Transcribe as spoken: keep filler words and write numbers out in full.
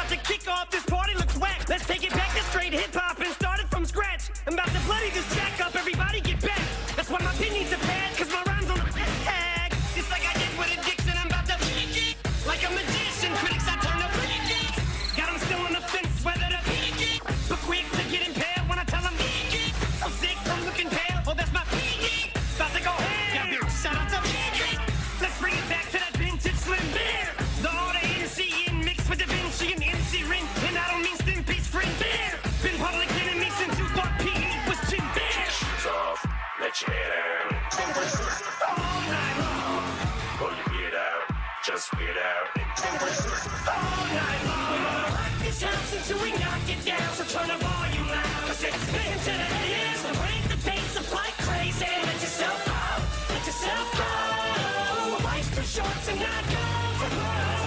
about to kick off, this party looks whack. Let's take it back to straight hip-hop and start it from scratch. I'm about to bloody this jack up, everybody get back. That's why my pin needs a pad, cause my rhymes on the tag. Just like I did with addiction, I'm about to like a magician, critics I turn up. Got them still on the fence, whether to but quick to get impaled when I tell them so sick from looking pale, oh that's my about to go ham. Shout out to let's bring it back to that vintage slim beer. The order N C in mixed with Da Vinci and M C Rin. And I don't mean stem piece friend beer. Been public enemy since you thought P E was Jim Bear. Shoes off, let your hair down. All night long. Pull your beard out, just weird out. All night long. We're gonna rock this house until we knock it down. So turn the volume loud, cause it's been to the ears. So break the bass up like crazy. Let yourself go, let yourself go. Life's too short to not go tomorrow.